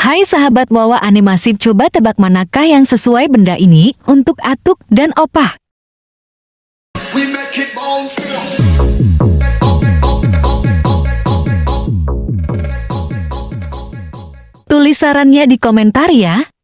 Hai sahabat Wawa Animasi, coba tebak manakah yang sesuai benda ini untuk Atuk dan Opah? Tulis sarannya di komentar ya.